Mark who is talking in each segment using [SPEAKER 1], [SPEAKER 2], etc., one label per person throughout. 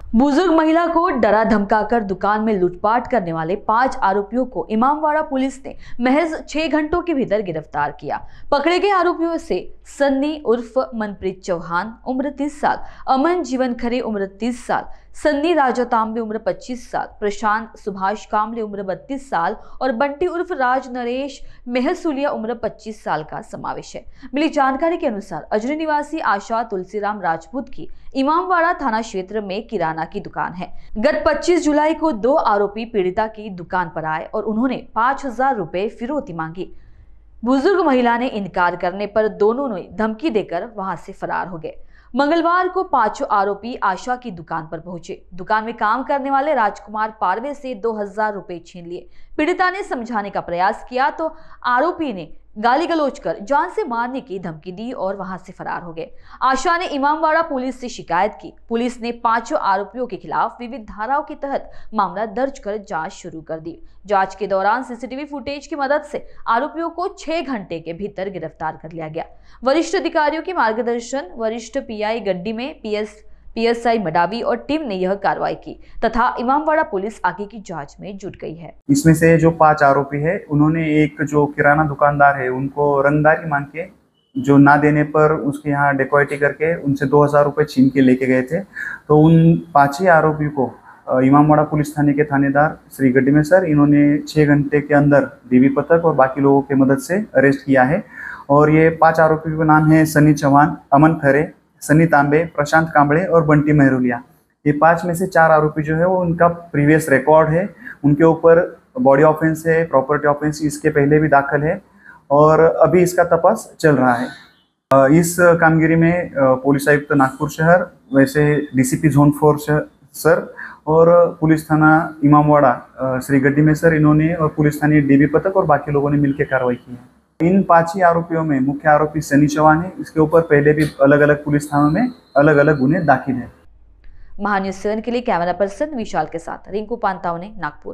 [SPEAKER 1] बुजुर्ग महिला को डरा धमकाकर दुकान में लूटपाट करने वाले 5 आरोपियों को इमामवाड़ा पुलिस ने महज 6 घंटों के भीतर गिरफ्तार किया। पकड़े गए आरोपियों से सन्नी उर्फ मनप्रीत चौहान उम्र 30 साल, अमन जीवन खरे उम्र 30 साल, सन्नी राजा तांबे उम्र 25 साल, प्रशांत सुभाष कामले उम्र 32 साल और बंटी उर्फ राज नरेश मेहसुलिया उम्र 25 साल का समावेश है। मिली जानकारी के अनुसार अजरी निवासी आशा तुलसीराम राजपूत की इमामवाड़ा थाना क्षेत्र में किराना की दुकान है। गत 25 जुलाई को 2 आरोपी पीड़िता की दुकान पर आए और उन्होंने 5,000 रुपए फिरौती मांगी। बुजुर्ग महिला ने इनकार करने पर दोनों ने धमकी देकर वहां से फरार हो गए। मंगलवार को 5 आरोपी आशा की दुकान पर पहुंचे। दुकान में काम करने वाले राजकुमार पारवे से 2,000 रुपए छीन लिए। पीड़िता ने समझाने का प्रयास किया तो आरोपी ने गाली गलौज कर जान से मारने की धमकी दी और वहां से फरार हो गए। आशा ने इमामवाड़ा पुलिस से शिकायत की। पुलिस ने 5 आरोपियों के खिलाफ विविध धाराओं के तहत मामला दर्ज कर जांच शुरू कर दी। जांच के दौरान सीसीटीवी फुटेज की मदद से आरोपियों को 6 घंटे के भीतर गिरफ्तार कर लिया गया। वरिष्ठ अधिकारियों के मार्गदर्शन वरिष्ठ पीआई गड्डी में पीएसआई मडावी और टीम ने यह कार्रवाई की तथा इमामवाड़ा पुलिस आगे की जांच में जुट गई है।
[SPEAKER 2] इसमें से जो 5 आरोपी है उन्होंने एक जो किराना दुकानदार है उनको रंगदारी मांग के जो ना देने पर उसके यहाँ डेकोइटी करके उनसे 2,000 रुपये छीन के लेके गए थे। तो उन 5 ही आरोपियों को इमामवाड़ा पुलिस थाने के थानेदार श्री गड्डी में सर इन्होंने 6 घंटे के अंदर डीबी पथक और बाकी लोगों की मदद से अरेस्ट किया है। और ये 5 आरोपियों के नाम है सन्नी चौहान, अमन खरे, सन्नी तांबे, प्रशांत कांबड़े और बंटी मेहरुलिया। ये 5 में से 4 आरोपी जो है वो उनका प्रीवियस रिकॉर्ड है, उनके ऊपर बॉडी ऑफेंस है, प्रॉपर्टी ऑफेंस इसके पहले भी दाखिल है और अभी इसका तपास चल रहा है। इस कामगिरी में पुलिस आयुक्त नागपुर शहर, वैसे डीसीपी जोन 4 सर और पुलिस थाना इमामवाड़ा श्री गड्डी में सर इन्होंने और पुलिस थाने डीबी पथक और बाकी लोगों ने मिलकर कार्रवाई की है। इन 5 ही आरोपियों में मुख्य आरोपी सन्नी चौहान है। इसके ऊपर पहले भी अलग अलग पुलिस थानों में अलग अलग गुने दाखिल है।
[SPEAKER 1] महान्यूज 7 के लिए कैमरा पर्सन विशाल के साथ रिंकू पांतावने, नागपुर।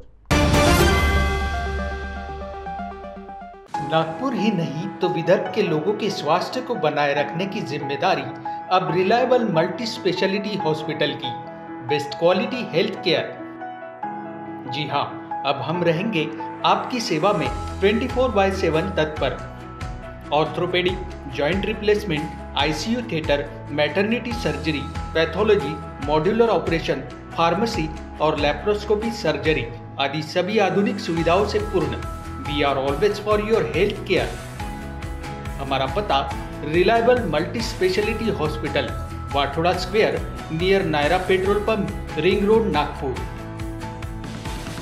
[SPEAKER 3] नागपुर ही नहीं तो विदर्भ के लोगों के स्वास्थ्य को बनाए रखने की जिम्मेदारी अब रिलायबल मल्टी स्पेशलिटी हॉस्पिटल की। Best quality health care. जी हाँ, अब हम रहेंगे आपकी सेवा में 24/7 तत्पर। Orthopaedic, joint replacement, ICU theatre, maternity surgery, pathology, modular operation, pharmacy और लैप्रोस्कोपी सर्जरी आदि सभी आधुनिक सुविधाओं से पूर्ण। We are always for your health care. हमारा पता reliable multi speciality hospital, Wathoda square, near Nayara petrol pump, ring road, Nagpur.